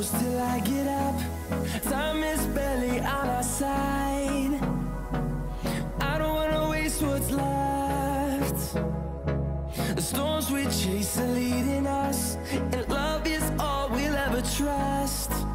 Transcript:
close till I get up. Time is barely on our side. I don't wanna waste what's left. The storms we chase are leading us, and love is all we'll ever trust.